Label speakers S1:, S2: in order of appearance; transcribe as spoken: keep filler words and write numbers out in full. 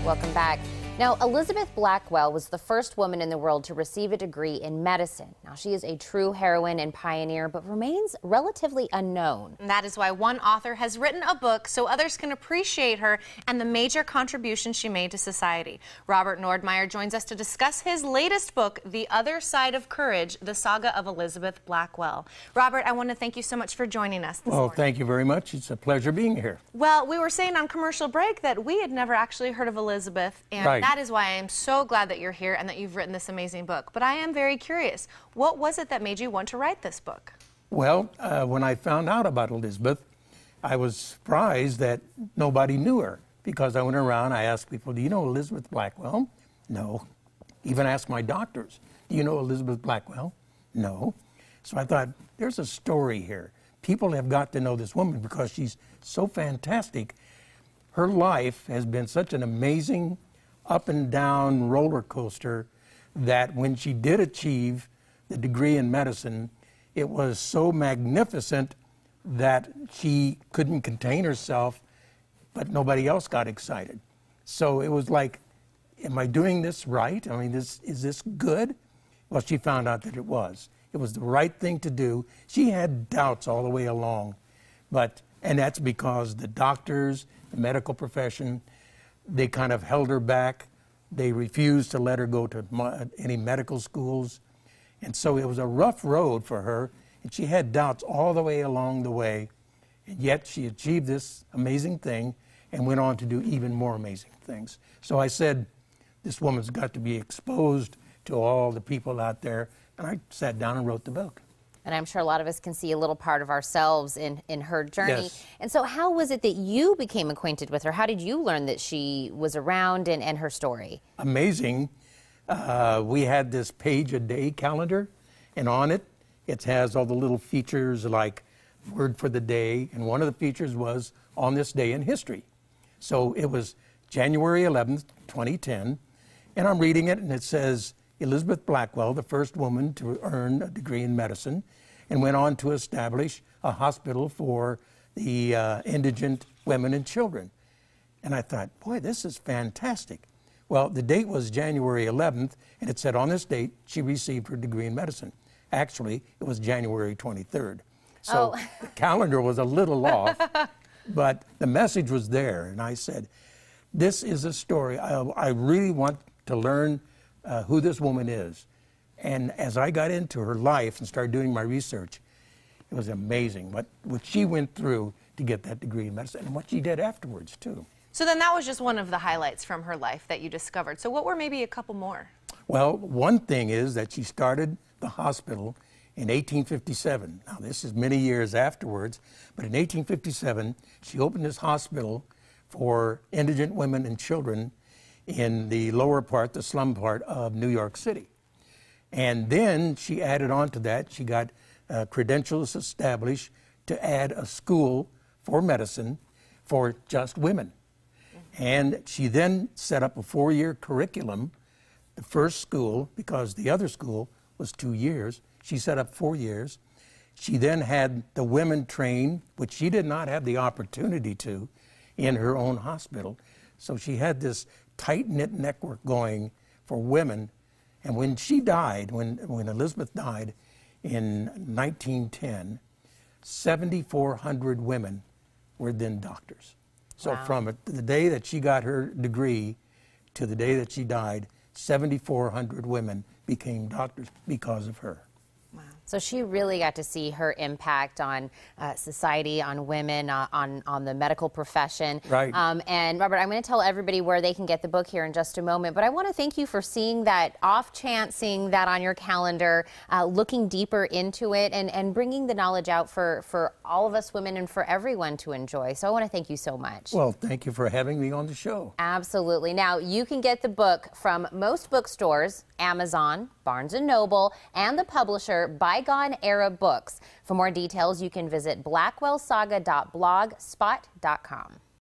S1: Welcome back. Now, Elizabeth Blackwell was the first woman in the world to receive a degree in medicine. Now, she is a true heroine and pioneer, but remains relatively unknown.
S2: And that is why one author has written a book so others can appreciate her and the major contributions she made to society. Robert Nordmeyer joins us to discuss his latest book, The Other Side of Courage, the saga of Elizabeth Blackwell. Robert, I want to thank you so much for joining us this
S3: Well,
S2: morning.
S3: thank you very much. It's a pleasure being here.
S2: Well, we were saying on commercial break that we had never actually heard of Elizabeth, and
S3: Right.
S2: that is why I am so glad that you're here and that you've written this amazing book. But I am very curious, what was it that made you want to write this book?
S3: Well, uh, when I found out about Elizabeth, I was surprised that nobody knew her, because I went around, I asked people, do you know Elizabeth Blackwell? No. Even asked my doctors, do you know Elizabeth Blackwell? No. So I thought, there's a story here. People have got to know this woman because she's so fantastic. Her life has been such an amazing up and down roller coaster that when she did achieve the degree in medicine, it was so magnificent that she couldn't contain herself, but nobody else got excited. So it was like, am I doing this right? I mean, this, is this good? Well, she found out that it was. It was the right thing to do. She had doubts all the way along, but, and that's because the doctors, the medical profession, they kind of held her back. They refused to let her go to any medical schools. And so it was a rough road for her, and she had doubts all the way along the way. And yet she achieved this amazing thing and went on to do even more amazing things. So I said, this woman's got to be exposed to all the people out there. And I sat down and wrote the book.
S1: And I'm sure a lot of us can see a little part of ourselves in, in her journey.
S3: Yes.
S1: And so how was it that you became acquainted with her? How did you learn that she was around and, and her story?
S3: Amazing. Uh, we had this page a day calendar, and on it, it has all the little features like word for the day. And one of the features was on this day in history. So it was January eleventh, twenty ten. And I'm reading it, and it says, Elizabeth Blackwell, the first woman to earn a degree in medicine, and went on to establish a hospital for the uh, indigent women and children. And I thought, boy, this is fantastic. Well, the date was January eleventh, and it said on this date she received her degree in medicine. Actually, it was January twenty-third. So
S1: oh.
S3: the calendar was a little off, but the message was there. And I said, this is a story. I, I really want to learn Uh, who this woman is. And as I got into her life and started doing my research, it was amazing what, what she went through to get that degree in medicine and what she did afterwards, too.
S2: So then that was just one of the highlights from her life that you discovered. So what were maybe a couple more?
S3: Well, one thing is that she started the hospital in eighteen fifty-seven. Now, this is many years afterwards, but in eighteen fifty-seven, she opened this hospital for indigent women and children in the lower part, the slum part of New York City. And then she added on to that, she got uh, credentials established to add a school for medicine for just women. And she then set up a four-year curriculum, the first school, because the other school was two years. She set up four years. She then had the women trained, which she did not have the opportunity to in her own hospital. So she had this tight-knit network going for women. And when she died, when, when Elizabeth died in nineteen ten, seventy-four hundred women were then doctors. So
S1: wow.
S3: From it, the day that she got her degree to the day that she died, seventy-four hundred women became doctors because of her.
S1: Wow. So she really got to see her impact on uh, society, on women, uh, on, on the medical profession.
S3: Right.
S1: Um, and Robert, I'm going to tell everybody where they can get the book here in just a moment, but I want to thank you for seeing that off chance, seeing that on your calendar, uh, looking deeper into it, and, and bringing the knowledge out for, for all of us women and for everyone to enjoy. So I want to thank you so much.
S3: Well, thank you for having me on the show.
S1: Absolutely. Now, you can get the book from most bookstores, Amazon, Barnes and Noble, and the publisher Bygone Era Books. For more details, you can visit blackwell saga dot blogspot dot com.